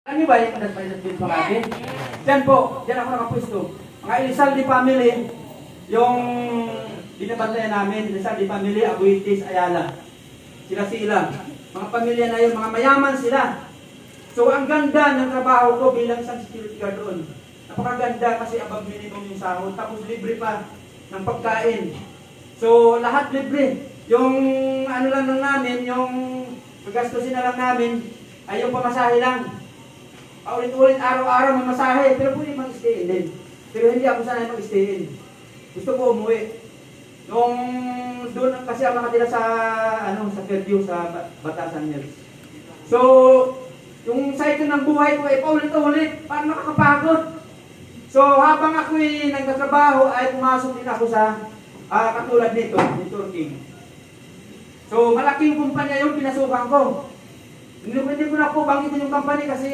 Alam niyo ba yung Padat Bill Makati? Diyan po, diyan ako nakapwesto. Mga Elizalde family, yung binabantayan namin, Elizalde family, Abuitis, Ayala. Sila. Mga pamilya na yun, mga mayaman sila. So ang ganda ng trabaho ko bilang isang security guard doon. Napakaganda kasi above minimum yung sahod. Tapos libre pa ng pagkain. So lahat libre. Yung ano lang namin, yung paggastusin na lang namin, ay yung pamasahe lang. Paulit-ulit, araw-araw may masahe, pero pwede mag-stayin din. Pero hindi ako sanay mag-stayin. Gusto ko umuwi. Nung doon kasi ako nakatira sa sa Fairview, sa Batasan Hills. So, yung cycle ng buhay ko ay paulit-ulit, parang nakakapagod. So, habang ako'y nagtatrabaho ay pumasok din ako sa katulad nito, ni Turking. So, malaking kumpanya yung pinasukan ko. Hindi ko na po banggitin yung company kasi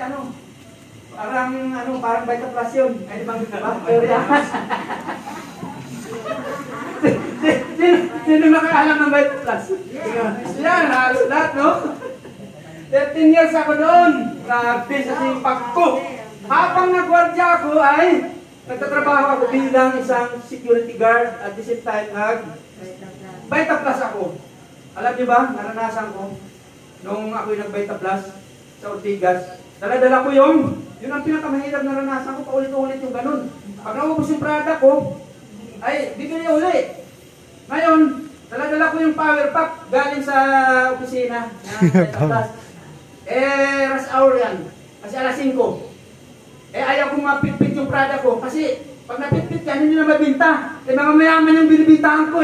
parang Vita Plus yun. Ay, banggitin na ba? Sino nakaalam ng Vita Plus? Yan, halos lahat, no? 13 years ako doon. Grabe sa sipag ko. Habang nagwardya ako ay nagtatrabaho ako bilang isang security guard at the same time Vita Plus ako. Alam niyo ba, naranasan ko nung ako'y nag-Vita Plus sa Ortigas, dala-dala ko yun ang pinakamahirap na naranasan ko, paulit-ulit yung ganun. Pag naubos yung product ko, ay bibili uli. Ngayon, dala-dala ko yung power pack galing sa opisina ng Vita Plus. Rush hour yan, kasi alas 5. Ayaw kong mapitpit yung product ko, kasi pag napitpit yan, hindi na mabinta. Mga mayaman yung binibintahan ko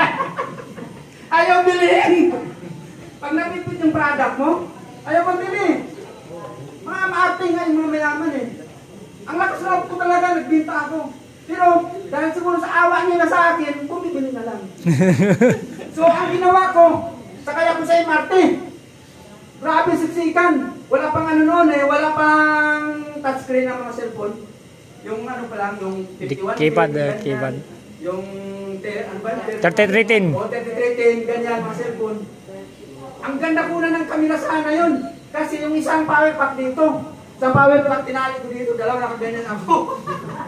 Ayaw bilhin. Pag napipit yung product mo, ayaw pambili. Mga maarting nga yung mga mayaman Ang lakas loob ko talaga, nagbinta ako. Pero dahil siguro sa awa niya na sa akin, bumibili na lang. So ang ginawa ko, sakay ako sa MRT. Grabe siksikan. Wala pang noon wala pang touchscreen ng mga cellphone. Yung pa lang, yung 51. Keypad. Yung 3310. O 3310, ganyan mga cellphone. Ang ganda po na ng kamera sana yun. Kasi yung isang power pack dito. Sa power pack tinali ko dito, dalawa nakaganyan ako.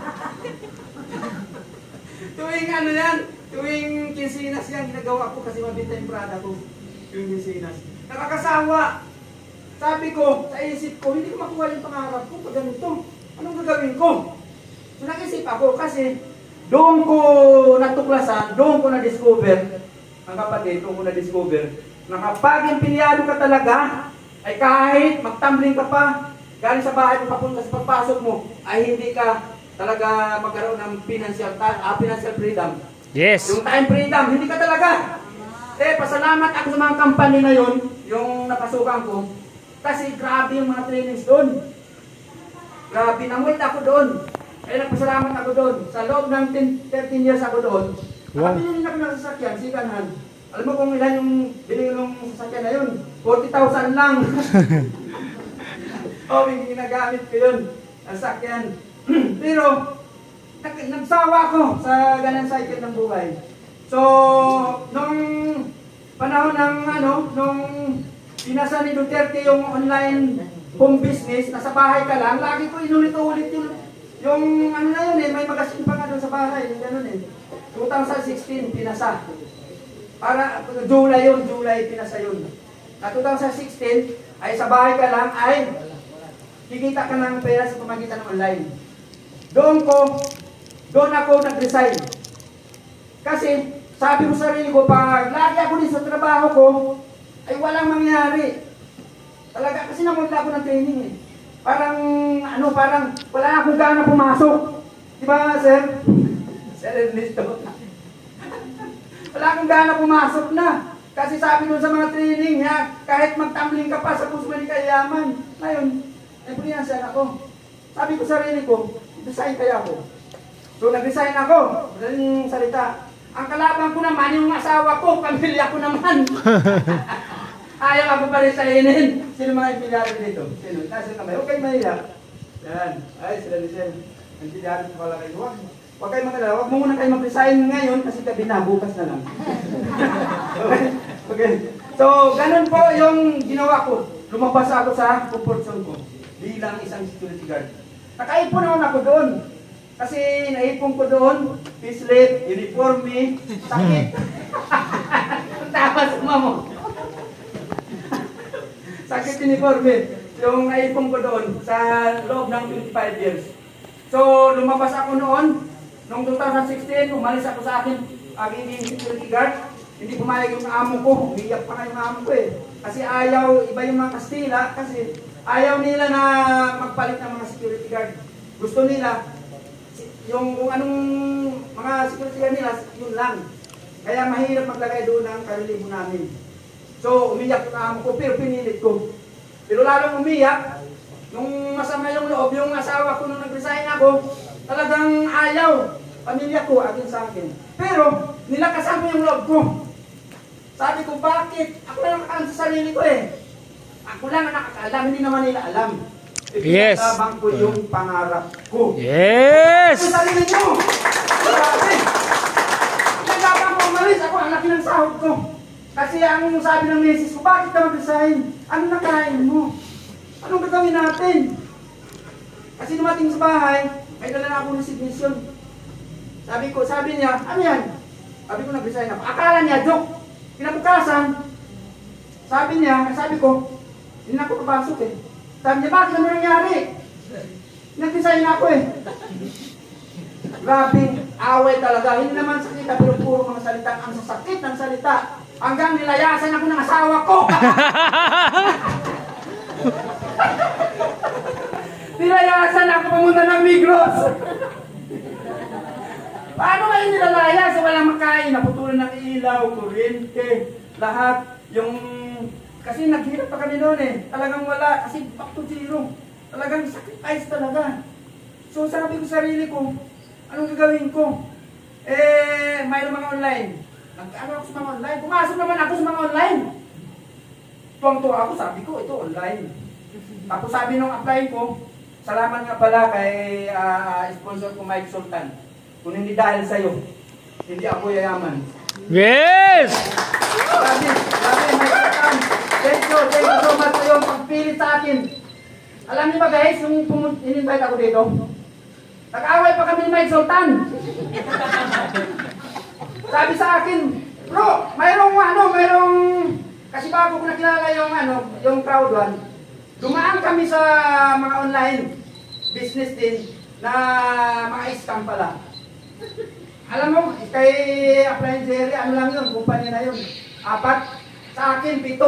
Tuwing tuwing kinsinas yan, ginagawa ko kasi mabinta yung product ko. Yung kinsinas. Nakakasawa. Sabi ko, sa isip ko, hindi ko makuha yung pangarap ko pag ganito. Anong gagawin ko? So nag-isip ako kasi doon ko natuklasan, doon ko na-discover, ang kapatid, doon ko na-discover, na kapag empleyado ka talaga, ay kahit magtumbling ka pa, galing sa bahay mo papunta sa pagpasok mo, ay hindi ka talaga magkaroon ng financial freedom. Yes. Yung time freedom, hindi ka talaga. Pasalamat ako sa mga company na yun, yung napasukan ko, kasi grabe yung mga trainings doon. Grabe, nang-wait ako doon. Ay nagpasalamat ako doon. Sa loob ng 13 years ako doon, nakabili rin ako ng sasakyan, sikanhan. Alam mo kung ilan yung bilhin ng sasakyan na yun? 40,000 lang. May ginagamit ko yun, sasakyan. Pero, nagsawa ko sa ganang cycle ng buhay. So, nung panahon ng nung pinasa ni Duterte yung online home business, nasa bahay ka lang, lagi ko inulit-ulit yung may magasin pa nga doon sa bahay, yung ganun 2016, pinasa. Para July pinasa yun. Na 2016 ay sa bahay ka lang ay kikita ka ng pera sa pamagitan ng online. Doon ako nag-resign. Kasi sabi ko sa sarili ko, pag lagi ako din sa trabaho ko, ay walang mangyari. Talaga, kasi namula ako ng training Parang wala akong gana pumasok. Diba, sir? Sir Ernesto. Wala akong gana pumasok na. Kasi sabi doon sa mga training kahit magtumbling ka pa sa puso ni kayaman. Ngayon, puniyansan ako. Sabi ko sa sarili ko, resign kaya ako. So nag-resign ako. Madaling salita. Ang kalaban ko naman, yung asawa ko, pamilya ko naman. Ayaw ako pa rin sainin. Sino mga empleyado dito? Sino? Nasa kamay. Huwag kayo mahiya. Yan. Ay, sila ni Sel. Empleyado ko pala kayo. Huwag kayo makalala. Huwag mo muna kayo mag-resign ngayon kasi gabi na, bukas na lang. Okay. So, ganun po yung ginawa ko. Lumabas ako sa comfort zone ko. bilang isang security guard. Nakaipon naman ako doon. Kasi naipon ko doon, payslip, uniforme, sakit. Tama sa mamo. Sakit uniforme. Yung naipon ko doon sa loob ng 25 years. So, lumabas ako noon. Noong 2016, umalis ako sa akin, aking security guard. Hindi pumayag yung amo ko. Umiyak pa nga yung amo ko eh. Kasi ayaw, iba yung mga Kastila, kasi ayaw nila na magpalit ng mga security guard. Gusto nila, yung kung anong mga security guard nila, yun lang. Kaya mahirap maglagay doon ng karilibo namin. So, umiyak yung amo ko, pero pinilit ko. Pero lalong umiyak, nung masama yung loob, yung asawa ko nung nag-resign ako, talagang ayaw. Pamilya ko, akin sa akin. Pero, nilakasan ko yung loob ko. Sabi ko, bakit? Ako lang nakakaalam sa sarili ko eh. Ako lang ang nakakaalam, hindi naman nila alam. Yes. Pinagtabang ko yung pangarap ko. Yes! Sa sarili nyo! Grabe! Pinagtabang ko umalis, ako ang laki ng sahod ko. Kasi ang sabi ng misis ko, bakit ka mag-resign? Ano nakain mo? Anong gagawin natin? Kasi dumating sa bahay, may dala na akong resignation. Sabi niya, ano yan? Sabi ko, nag-resign ako. Akala niya, joke. Kinabukasan, sabi ko, hindi na ako papasok eh. Sabi niya, bakit ano nangyari? Nag-resign ako eh. Grabe, away talaga. Hindi naman sakita, pero puro mga salita. Ang sasakit ng salita. Hanggang nilayasan ako ng asawa ko. Nilayasan ako pumunta ng Migros. Paano kayo nilalaya sa walang makain? Naputulan ng ilaw, kuryente, lahat. Kasi naghirap pa kami noon eh. Talagang wala, kasi back to zero. Talagang sacrifice talaga. So sabi ko sa sarili ko, anong gagawin ko? Mayroong mga online. Nag-ano ako sa mga online? Pumasok naman ako sa mga online. Tuwang-tuwa ako, sabi ko, ito online. Tapos sabi nung apply ko, salamat nga pala kay sponsor ko Mike Sultan. Kung hindi dahil sa'yo, hindi ako yayaman. Yes! Grabe, Mike Sultan. Thank you so much sa iyong pagpilit sa akin. Alam niyo ba guys, yung in-invite ako dito, nag-away pa kami ni Mike Sultan. Sabi sa akin, bro, mayroong, kasi bago ko nakilala yung crowd one, dumaan kami sa mga online business din na mga scam pala. Alam mo, kay Appliance Jerry, ano lang yun, kumpanya na yun. 4, sa akin, 7.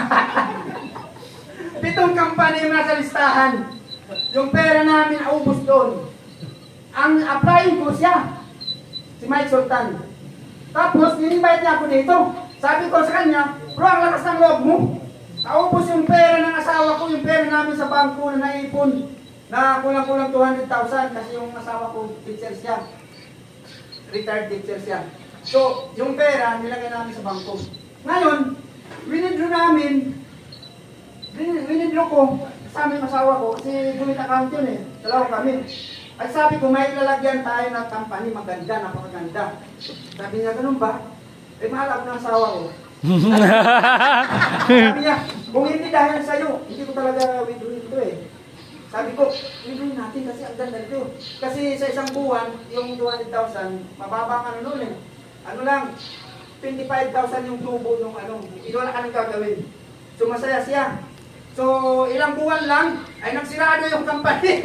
7 company yung nasa listahan. Yung pera namin naubos doon. Ang applying ko siya, si Mike Sultan. Tapos, in-invite niya ako dito. Sabi ko sa kanya, bro, ang lakas ng loob mo. Naubos yung pera ng asawa ko, yung pera namin sa bangko na naipon. Na kulang-kulang 200,000 kasi yung asawa ko, teacher siya. Retired teacher siya. So, yung pera, nilagay namin sa bangko. Ngayon, winidro ko sa aming asawa ko kasi joint account yun eh. Dalawa kami. Ay sabi ko, may lalagyan tayo ng company, maganda, napakaganda. Sabi niya, ganun ba? Eh, mahal ako ng asawa ko. Sabi niya, kung hindi dahil sa'yo, hindi ko talaga withdrawin ito eh. Sabi ko, withdrawin natin kasi ang ganda nito. Kasi sa isang buwan, yung 200,000, mababa ka na nun eh. Ano lang, 25,000 yung tubo nung wala ka nang gagawin. So masaya siya. So ilang buwan lang, ay nagsirado yung company.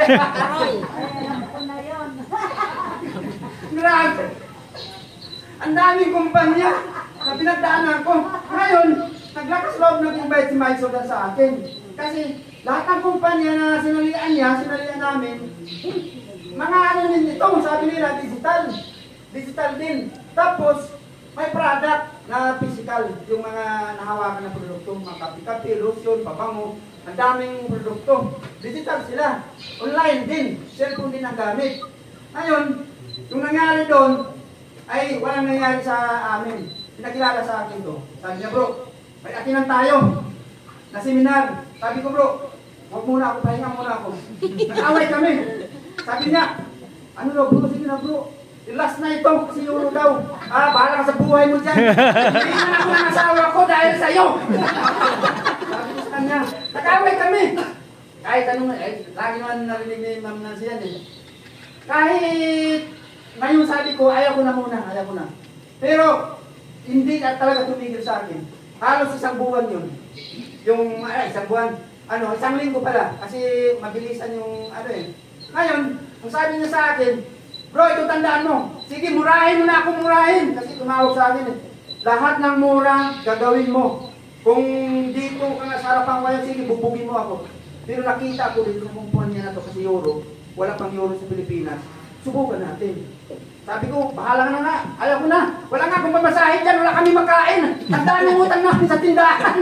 Grabe. Ang daming kumpanya na pinagdaanan ko. Ngayon, naglakas loob nag-invite si Mike Sultan sa akin. Kasi lahat ng kumpanya na sinalian namin, mga din ito, sabi nila, digital din. Tapos, may product na physical, yung mga nahawakan na produkto, mga kape-kape, lotion, pabango, ang daming produkto. Digital sila. Online din, cellphone din ang gamit. Ngayon, yung nangyari doon, ay walang nangyari sa amin. Pinakilala sa akin to. Sabi niya, bro, may atinan tayo na seminar. Sabi ko, bro, huwag muna ako, pahinga muna ako. Nag-away kami. Sabi niya, ano daw, bro, sige na bro. Last na ito, si Euro daw. Bahala ka sa buhay mo dyan. Hindi na ako ng asawa ko dahil sa'yo. Sabi ko sa kanya, nag-away kami. kahit anong, lagi naman narinig ni Ma'am Nancy yan eh. Kahit ngayon sabi ko, ayaw ko na muna, ayaw ko na. Pero, hindi na talaga tumigil sa akin. Halos isang buwan yun. Yung, isang buwan, isang linggo pala. Kasi mabilisan yung, Ngayon, ang sabi niya sa akin, bro, ito tandaan mo. Sige, murahin mo na ako, murahin. Kasi tumawag sa akin eh. Lahat ng mura, gagawin mo. Kung dito ka nga sa harapan ngayon, sige, bubugin mo ako. Pero nakita ko dito sa kumpanya na to kasi euro, wala pang euro sa Pilipinas. Subukan natin. Sabi ko, bahala ka na nga. Ayaw ko na. Wala nga akong pamasahin dyan. Wala kami makain. Tandaan yung utang namin sa tindahan.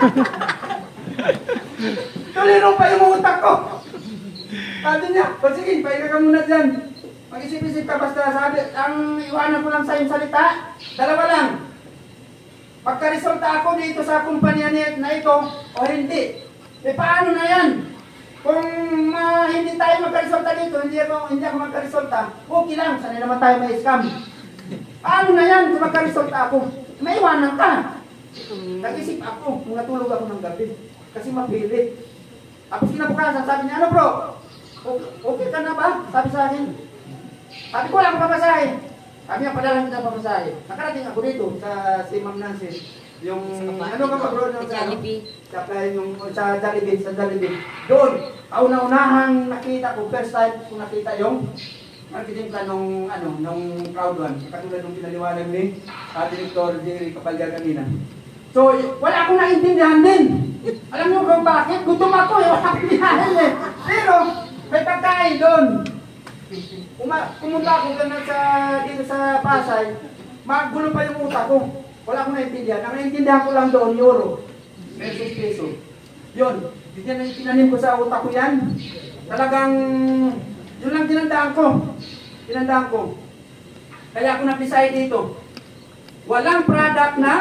Tuliro pa yung utang ko. Sabi niya, sige, pahinga ka muna dyan. Mag-isip-isip ka basta. Sabi, ang iwanan ko lang sa iyong salita, dalawa lang. Pagka-resulta ako dito sa kumpanya na ito, o hindi. Paano na yan? Kung hindi tayo magka-resulta dito, hindi ako magka-resulta, okay lang, sanay naman tayo may scam. Paano na yan kung magka-resulta ako? May iwanan ka. Nag-isip ako, kung natulog ako ng gabi. Kasi mapilit. Tapos kinabukasan, sabi niya, ano bro? Okay ka na ba? Sabi sa akin. Sabi ko, wala akong papasahe. Sabi niya, padala kita papasahe. Nakarating ako dito sa si Ma'am Nancy. Yung ano ka mag-road sa Jollibee. Sa Jollibee. Doon, kauna-unahang nakita ko, first time ko nakita yung marketing plan nung crowd one. Katulad nung pinaliwanag ni Director Jerry Kapalya kanina. So, wala akong naintindihan din. Alam niyo kung bakit? Gutom ako eh, wala akong naintindihan eh. Pero, may pagkain doon. Pumunta ako dito sa Pasay, magulo pa yung utak ko. Wala akong naintindihan. Ang naintindihan ko lang doon, euro versus peso. Yun, tinanim ko sa utak ko yan. Talagang, yun lang tinandaan ko. Kaya ako napisay dito. Walang product na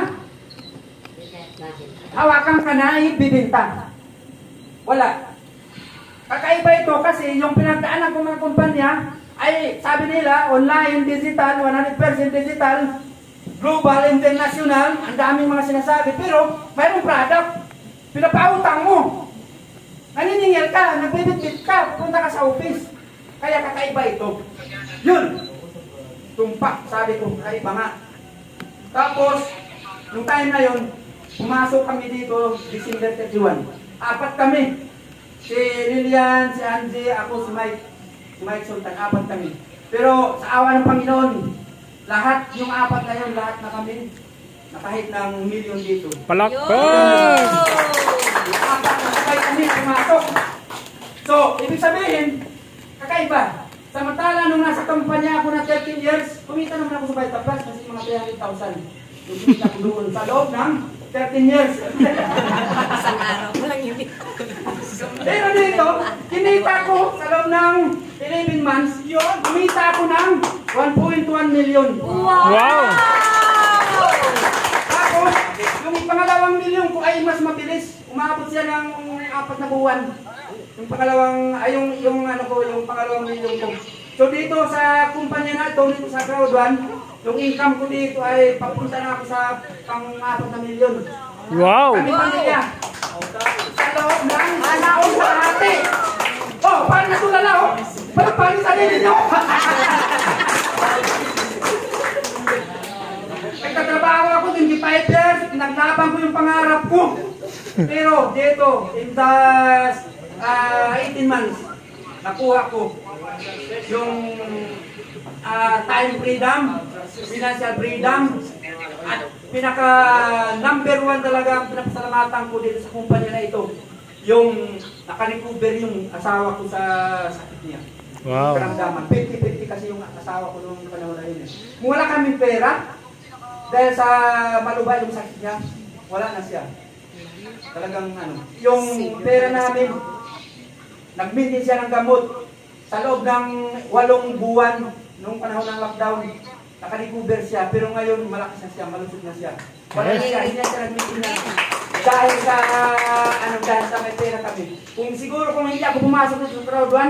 hawakan ka na ibibinta. Wala. Kakaiba ito kasi yung pinagdaanan ko mga kumpanya ay sabi nila online, digital, 100% digital, global, international, ang daming mga sinasabi, pero mayroong product, pinapautang mo. Naniningil ka, nagbibitbit ka, pupunta ka sa office. Kaya kakaiba ito. Yun. Tumpak, sabi ko, kakaiba nga. Tapos, nung time na yun, pumasok kami dito, December 31. 4 kami. Si Lilian, si Angie, ako, si Mike Sultan, 4 kami. Pero sa awa ng Panginoon, lahat, yung 4 na yun, lahat na kami, nakahit ng milyon dito. Palakpas! Yung 4 na sabay kami, pumasok. So, ibig sabihin, kakaiba. Samantala, nung nasa kampanya ako na 13 years, kumita naman ako sa Vita Plus kasi mga 300,000. Yung kumita ko doon sa loob ng 13 years. Isang araw mo lang yun. Pero dito, kinita ko sa loob ng 11 months, yun, kumita ako ng 1.1 million. Wow! Tapos, yung pangalawang milyon ko ay mas mabilis. Umabot siya ng 4 na buwan. Yung pangalawang, yung pangalawang milyon ko. So dito sa kumpanya na ito, dito sa Crowd One, yung income ko dito ay papunta na ako sa pang-4 na milyon. Wow! Kami pamilya. Sa loob ng taon sa ate. Oh, paano natulala oh? Paano sa ninyo? Nagtatrabaho ako 25 years, pinaglaban ko yung pangarap ko. Pero dito, in the 18 months, nakuha ko yung time freedom, financial freedom, at pinaka number 1 talaga ang pinapasalamatan ko dito sa kumpanya na ito, yung nakarecover yung asawa ko sa sakit niya. Wow. Karamdaman. 50-50 kasi yung asawa ko noong panahon na yun. Kung wala kaming pera, dahil sa malubay yung sakit niya, wala na siya. Talagang yung pera namin, nag-maintain siya ng gamot sa loob ng 8 buwan nung panahon ng lockdown. Naka-recover siya, pero ngayon malakas na siya, malusog na siya. Wala na siya, hindi na siya nag-maintain na. Dahil sa may pera kami. Kung siguro kung hindi ako pumasok sa Crowd One,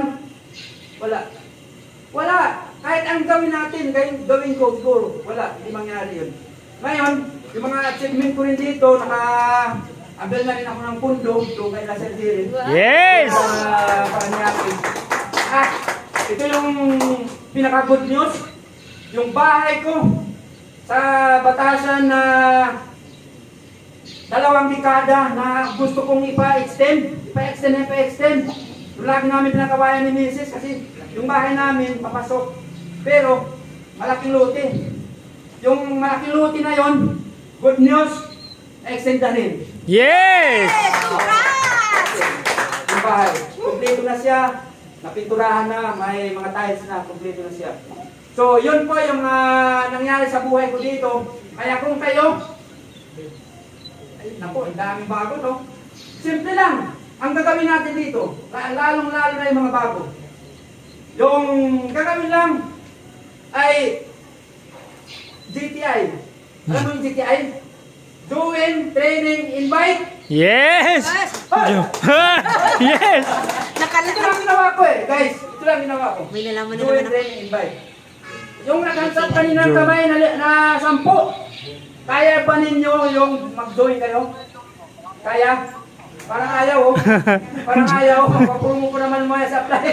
wala. Kahit ang gawin natin, gawin ko siguro, wala, hindi mangyari yun. Ngayon, yung mga achievement ko rin dito, abel na rin ako ng pundo doon kay La Sergiri. Yes! Paranaque. At ito yung pinaka-good news. Yung bahay ko sa Batasan na 2 dekada na gusto kong ipa-extend. Yung lagi namin pinakawayan ni Mrs. kasi yung bahay namin papasok. Pero malaking lote. Yung malaking lote na yon, good news, extend na rin. Yes! Yung bahay, kumpleto na siya, napinturahan na, may mga tiles na, kumpleto na siya. So, yun po yung nangyari sa buhay ko dito. Kaya kung kayo, ay, naku, ang daming bago to. Simple lang, ang gagawin natin dito, lalong-lalo na yung mga bago. Yung gagawin lang ay GTI. Alam mo yung GTI? Join, training, invite. Yes! Yes! Ito lang ginawa ko eh, guys. Ito lang ginawa ko. May nalaman na Join, naman ako. training, invite. Yung naghansap kanina ng kamay na 10, kaya pa ninyo yung mag-join kayo? Kaya? Parang ayaw oh. Parang ayaw. Papulungo ko naman mga sa apply.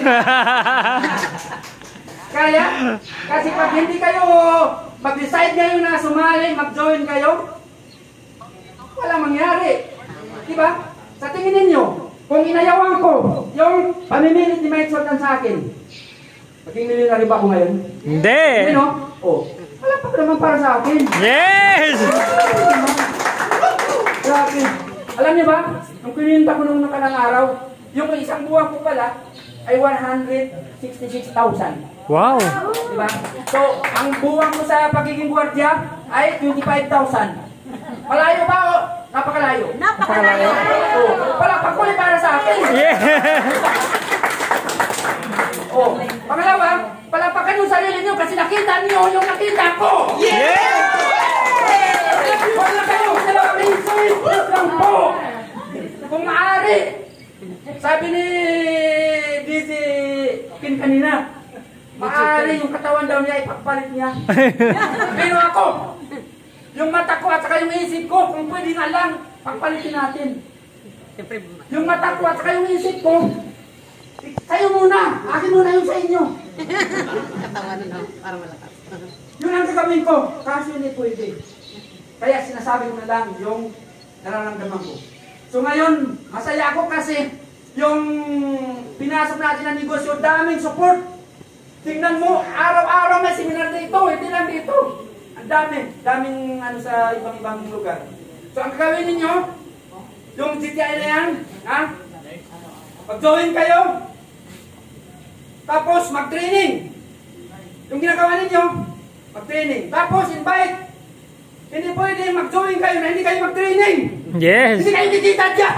Kaya? Kasi pag hindi kayo mag-decide ngayon na sumali, mag-join kayo, wala mangyari. Diba? Sa tingin ninyo, kung inayawan ko yung pamimilit ni Mike Sultan sa akin, maging milyonary ba ako ngayon? Hindi! Ano? Oh, wala pa naman para sa akin. Yes! Grabe. Alam niyo ba, nung kininta ko nung nakarang araw, yung isang buwan ko pala ay 166,000. Wow! Diba? So, ang buwan ko sa pagiging gwardiya ay 25,000. Malayo ba o? Napakalayo. Napakalayo. Oh, palakpak ko para sa akin. Yeah! Oh, pangalawa, palakpakan yung sarili niyo kasi nakita niyo yung nakita ko. Yes! Wala kayo, dalawang minutes lang po. Kung maaari, sabi ni DJ Pin kanina, maaari yung katawan daw niya ipagpalit niya. Pero ako, yung mata ko at saka yung isip ko, kung pwede nga lang, pagpalitin natin. Yung mata ko at saka yung isip ko, kayo muna, akin muna yung sa inyo. Katawan na para malakas. Yun ang gagawin ko, kasi hindi pwede. Kaya sinasabi ko na lang yung nararamdaman ko. So ngayon, masaya ako kasi yung pinasok natin ng negosyo, daming support. Tingnan mo, araw-araw may seminar dito, hindi lang dito. Ang daming ano sa ibang lugar. So ang gagawin ninyo, yung GTI na yan, ha? Pag-join kayo, tapos mag-training. Yung ginagawa ninyo, mag-training. Tapos invite. Hindi pwede mag-join kayo na hindi kayo mag-training. Yes! Hindi kayo kikita dyan.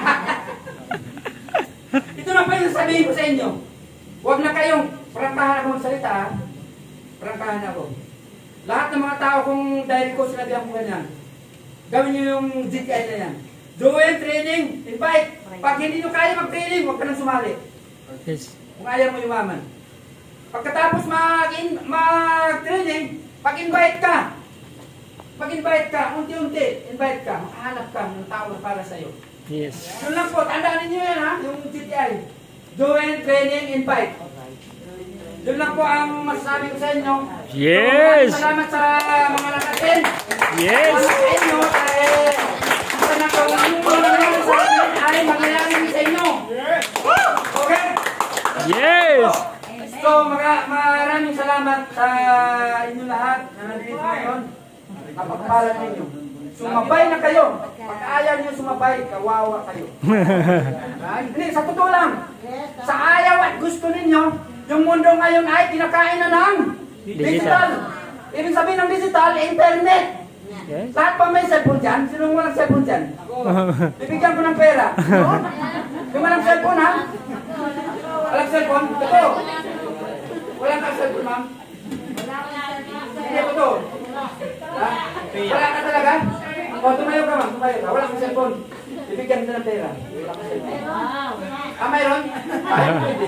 Ito na pa yung sabihin ko sa inyo. Huwag na kayong prangkahan ako magsalita. Prangkahan ako. Lahat ng mga tao kung dahil ko sinabihan ko ganyan, gawin nyo yung GTI na yan. Join, training, invite. Pag hindi nyo kaya mag-training, huwag ka nang sumali. Yes! Kung ayaw mo yumaman. Pagkatapos mag-training, pag-invite ka. Pag-invite ka, unti-unti, invite ka, makahanap ka ng tao na para sa'yo. Yes! Yun lang po, tandaan ninyo yan ha, yung GTI. Join, training, invite. Yun lang po ang masasabi ko sa inyo. Yes! So, salamat sa mga nakatin. Yes! Salamat sa inyo dahil sa nangyari sa akin ay mangyayari sa inyo. Okay? Yes! So, maraming salamat sa inyo lahat na nandito ngayon. Kapagpalan ninyo. Sumabay na kayo. Pag ayaw nyo sumabay, kawawa kayo. Hindi, sa totoo lang. Sa ayaw at gusto ninyo, yung mundo ngayon ay kinakain na ng digital. Ibig sabihin ng digital, internet. Yes! Lahat pa may cellphone dyan. Sinong walang cellphone dyan? Bibigyan ko ng pera. Yung walang cellphone ha? Walang cellphone? Ito. Walang ka cellphone ma'am? Hindi ko to. Ha? Wala ka talaga? O, tumayo ka ma'am, tumayo ka. Wala kang cellphone. Bibigyan ko ng pera. Wala kang cellphone. Ah, mayroon? Ay, pwede.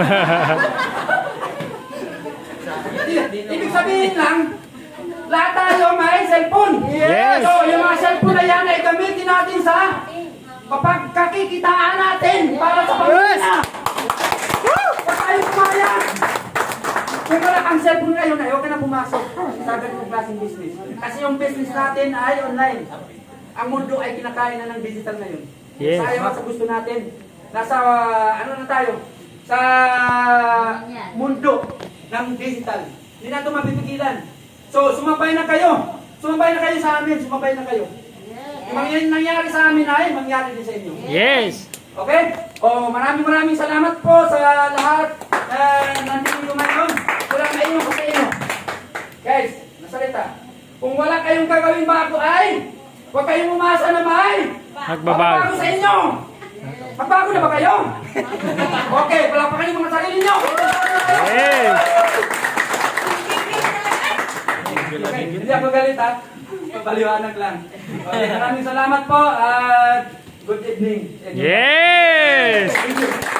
Ibig sabihin lang, lahat tayo may cellphone. Yes. So, yung mga cellphone na yan ay gamitin natin sa mapagkakikitaan natin para sa pamilya. Huwag tayo pumayag. Kung wala kang cellphone ngayon, ayaw ka na pumasok sa ganitong klaseng business. Kasi yung business natin ay online. Ang mundo ay kinakain na ng digital ngayon. Yes. Sayang sa gusto natin. Nasa, ano na tayo? Sa mundo ng digital. Hindi na ito mapipigilan. So, sumabay na kayo. Sumabay na kayo sa amin. Sumabay na kayo. Yung nangyari sa amin ay mangyari din sa inyo. Yes. Okay? O, maraming salamat po sa lahat nandito ngayon. Wala na inyo ko sa inyo. Guys, nasalita. Kung wala kayong gagawin bago ay, huwag kayong umasa na may magbabago sa inyo. Magbago na ba kayo? Okay, wala pa kayo mga sarili nyo. Yes. Okay, hindi ako galit ha. Paliwanag lang. Okay, maraming salamat po at good evening. Yes. Thank you.